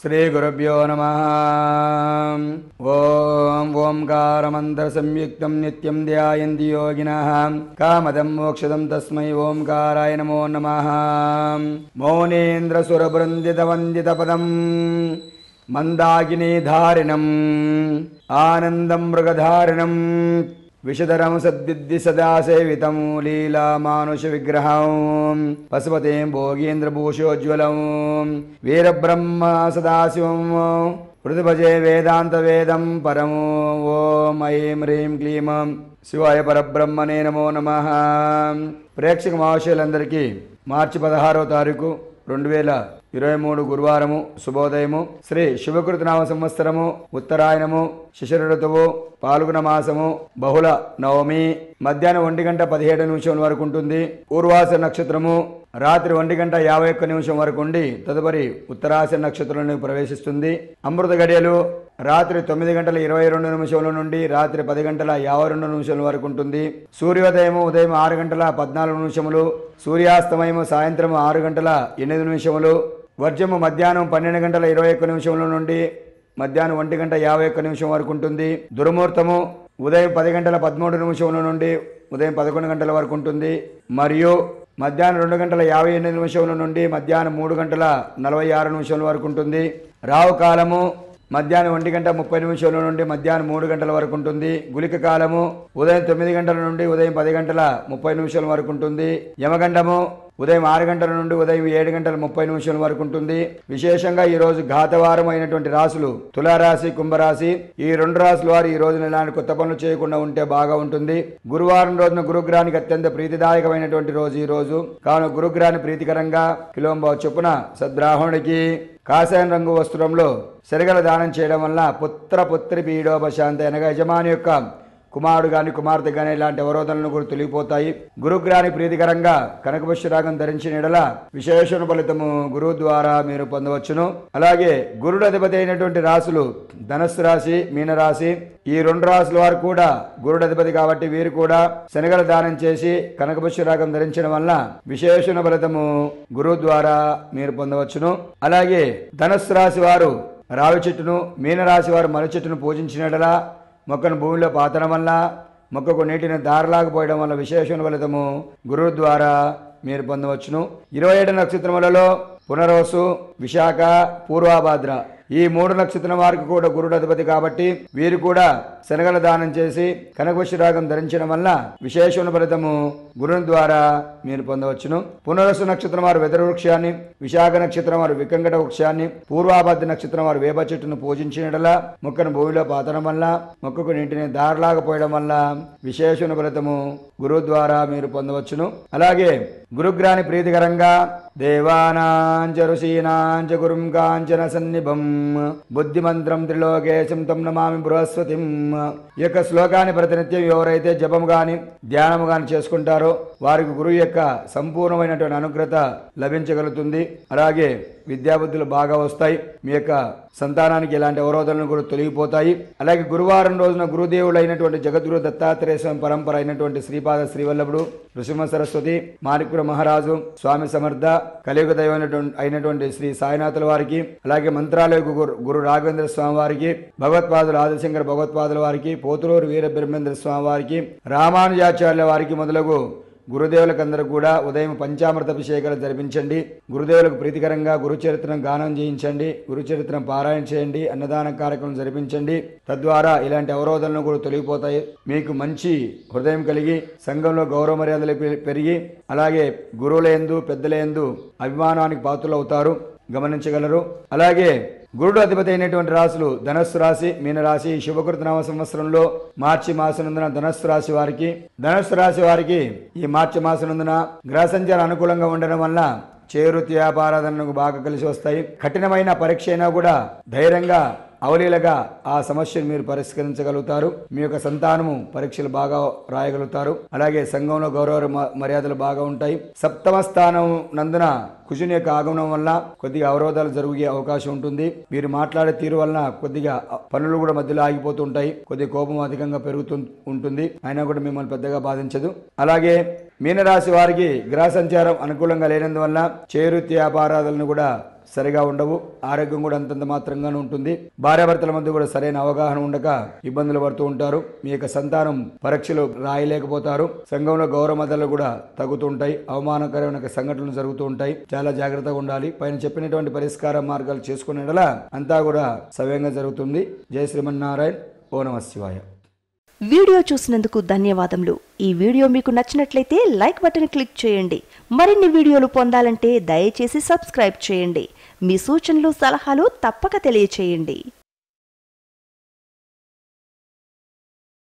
श्रीगुरुभ्यो नमः। ॐ ओंकारमन्त्र संयुक्तं नित्यं ध्यायन्ति योगिनः कामदं मोक्षदं तस्मै ओंकाराय नमो नमः। मौनेन्द्रसुरवृन्दितवन्दितपदं मन्दाकिनीधारिणम् आनन्दं मृगधारिणं विशधरं सद्विद्धि सदा सेवितं लीलामानुषविग्रहं पशुपतिं भोगीन्द्रभूषोज्ज्वलं वीरब्रह्म सदाशिवं हृदभजे वेदान्तवेदं परमो ओं ऐं ह्रीं क्लीं శివాయ పరబ్రహ్మనే నమో నమః. ప్రేక్షక మహాశయులందరికీ మార్చి 16వ తారీఖు 2023 గురువారము శుభోదయము. శ్రీ శుభకృతనామ సంవత్సరము ఉత్తరాయణము శిశిర ఋతువు పాల్గొన మాసము బహుళ నవమి మధ్యాహ్నం 1:17 వరకు ఉంటుంది. పూర్వాస నక్షత్రము రాత్రి 1:51 వరకు ఉండి తదుపరి ఉత్తరాశ నక్షత్రంలోకి ప్రవేశిస్తుంది. అమృత గడియలు రాత్రి 9:22 నుండి రాత్రి 10:52 వరకు ఉంటుంది. సూర్యోదయము ఉదయం 6:14 సూర్యాస్తమయము సాయంత్రం 6:08 వర్జము మధ్యాహ్నం 12:21 నుండి మధ్యాహ్నం 1:51 వరకు ఉంటుంది. దుర్ముహూర్తము ఉదయం 10:13 నుండి ఉదయం 11 గంటల వరకు ఉంటుంది. మరియు మధ్యాహ్నం 2:58 నుండి మధ్యాహ్నం 3:46 వరకు ఉంటుంది. రావు కాలము మధ్యాహ్నం 1:30 నుండి మధ్యాహ్నం 3 గంటల వరకు ఉంటుంది. గుళిక కాలము ఉదయం 9 గంటల నుండి ఉదయం 10:30 వరకు ఉంటుంది. యమగండము ఉదయం 6 గంటల నుండి ఉదయం 7:30 వరకు ఉంటుంది. విశేషంగా ఈ రోజు ఘాతవారం అయినటువంటి రాశులు తులారాశి కుంభరాశి. ఈ రెండు రాశుల వారు ఈ రోజున ఇలాంటి కొత్త పనులు చేయకుండా ఉంటే బాగా ఉంటుంది. గురువారం రోజున గురుగ్రహానికి అత్యంత ప్రీతిదాయకమైనటువంటి రోజు ఈ రోజు. కావున గురుగ్రహాన్ని ప్రీతికరంగా కిలోంబావు చొప్పున సద్బ్రాహ్మణుడికి కాషాయం రంగు వస్త్రంలో శనగల దానం చేయడం వల్ల పుత్రి పీడోపశాంతి అనగా యజమాని యొక్క కుమారుడు గాని కుమార్తె గాని ఇలాంటి అవరోధనలు కూడా తొలగిపోతాయి. గురుగ్రహాన్ని ప్రీతికరంగా కనకపుష్య రాగం ధరించిన ఎడల విశేష ఫలితము గురువు ద్వారా మీరు పొందవచ్చును. అలాగే గురుడు అధిపతి అయినటువంటి రాశులు ధనస్సు రాశి మీనరాశి. ఈ రెండు రాశుల వారు కూడా గురుడు అధిపతి కాబట్టి వీరు కూడా శనగల దానం చేసి కనకపుష్య రాగం ధరించడం వల్ల విశేష ఫలితము గురువు ద్వారా మీరు పొందవచ్చును. అలాగే ధనస్సు రాశి వారు రావి చెట్టును మీనరాశి వారు మర్రి చెట్టును పూజించినట్లా మొక్కను భూమిలో పాతడం వల్ల మొక్కకు నీటిని దారలాగపోయడం వల్ల విశేష ఫలితము గురువు ద్వారా మీరు పొందవచ్చును. 27 నక్షత్రములలో పునరోసు విశాఖ పూర్వాభాద్ర ఈ 3 నక్షత్రం వారికి కూడా గురుడు అధిపతి కాబట్టి వీరు కూడా శనగల దానం చేసి కనకపుష్య రాగం ధరించడం వల్ల విశేష ఫలితము గురుని ద్వారా మీరు పొందవచ్చును. పునరసు నక్షత్రం వారు వెదరు వృక్షాన్ని, విశాఖ నక్షత్రం వారు వికంగట వృక్షాన్ని, పూర్వాభాద్ర నక్షత్రం వారు వేప చెట్టును పూజించినట్లా మొక్కను భూమిలో పాతడం వల్ల మొక్కకు నీటిని దారలాగపోయడం వల్ల విశేష ఫలితము గురువు ద్వారా మీరు పొందవచ్చును. అలాగే గురుగ్రహాన్ని ప్రీతికరంగా దేవానాంచ ఋషీనాంచ గురుం కాంచన సన్నిభం బుద్ధిమంత్రం త్రిలోకేశం తం నమామి బృహస్పతిం. ఈ యొక్క శ్లోకాన్ని ప్రతినిత్యం ఎవరైతే జపము గాని ధ్యానము గాని చేసుకుంటారో వారికి గురువు యొక్క సంపూర్ణమైనటువంటి అనుగ్రహత లభించగలుగుతుంది. అలాగే విద్యాబుద్ధులు బాగా వస్తాయి. మీ యొక్క సంతానానికి ఎలాంటి అవరోధాలను కూడా తొలగిపోతాయి. అలాగే గురువారం రోజున గురుదేవుడు అయినటువంటి జగద్గురు దత్తాత్రేయ స్వామి పరంపర అయినటువంటి శ్రీపాద శ్రీవల్లభుడు, నృసింహ సరస్వతి, మాణిక్యుల మహారాజు, స్వామి సమర్థ, కలియుగ దైవం అయినటువంటి శ్రీ సాయినాథుల వారికి, అలాగే మంత్రాలయ గురు రాఘవేంద్ర స్వామి వారికి, భగవత్పాదులు ఆదిశంకర భగవత్పాదుల వారికి, పోతులూరు వీర బ్రహ్మేంద్ర స్వామి వారికి, రామానుజాచార్యుల వారికి మొదలగు గురుదేవులకందరూ కూడా ఉదయం పంచామృత అభిషేకాలు జరిపించండి. గురుదేవులకు ప్రీతికరంగా గురుచరిత్రం గానం చేయించండి. గురుచరిత్రం పారాయణ చేయండి. అన్నదాన కార్యక్రమం జరిపించండి. తద్వారా ఇలాంటి అవరోధాలను కూడా తొలగిపోతాయి. మీకు మంచి హృదయం కలిగి సంఘంలో గౌరవ మర్యాదలు పెరిగి అలాగే గురువుల యందు పెద్దల యందు అభిమానానికి పాత్రలు అవుతారు, గమనించగలరు. అలాగే గురుడు అధిపతి అయినటువంటి రాశులు ధనస్సు రాశి మీనరాశి. శుభకృతనామ సంవత్సరంలో మార్చి మాసనందున ధనస్సు రాశి వారికి ఈ మార్చి మాసనందున గ్రహ సంచారం అనుకూలంగా ఉండడం వల్ల చేవృత్తి వ్యాపారాలకు బాగా కలిసి వస్తాయి. కఠినమైన పరీక్ష అయినా కూడా ధైర్యంగా అవలీలగా ఆ సమస్యను మీరు పరిష్కరించగలుగుతారు. మీ యొక్క సంతానము పరీక్షలు బాగా రాయగలుగుతారు. అలాగే సంఘంలో గౌరవ మర్యాదలు బాగా ఉంటాయి. సప్తమ స్థానం నందున కుజుని యొక్క ఆగమనం వల్ల కొద్దిగా అవరోధాలు జరిగే అవకాశం ఉంటుంది. మీరు మాట్లాడే తీరు వలన కొద్దిగా పనులు కూడా మధ్యలో ఆగిపోతుంటాయి. కొద్దిగా కోపం అధికంగా పెరుగుతూ ఉంటుంది. అయినా కూడా మిమ్మల్ని పెద్దగా బాధించదు. అలాగే మీనరాశి వారికి గ్రహ సంచారం అనుకూలంగా లేనందువల్ల చేవృత్తి వ్యాపారాలను కూడా సరిగా ఉండవు, ఆరోగ్యం కూడా అంతంత మాత్రంగానే ఉంటుంది. భార్యాభర్తల మధ్య కూడా సరైన అవగాహన ఉండక ఇబ్బందులు పడుతూ ఉంటారు. మీ యొక్క సంతానం పరీక్షలు రాయలేకపోతారు. సంఘంలో గౌరవ మద్దతులు కూడా తగ్గుతుంటాయి. అవమానకరమైన సంఘటనలు జరుగుతూ ఉంటాయి. చాలా జాగ్రత్తగా ఉండాలి. పైన చెప్పినటువంటి పరిష్కార మార్గాలు చేసుకునేలా అంతా కూడా సవ్యంగా జరుగుతుంది. జై శ్రీమన్నారాయణ. ఓ నమః శివాయ. వీడియో చూసినందుకు ధన్యవాదములు. ఈ వీడియో మీకు నచ్చినట్లయితే లైక్ బటన్ క్లిక్ చేయండి. మరిన్ని వీడియోలు పొందాలంటే దయచేసి సబ్స్క్రైబ్ చేయండి. మీ సూచనలు సలహాలు తప్పక తెలియచేయండి.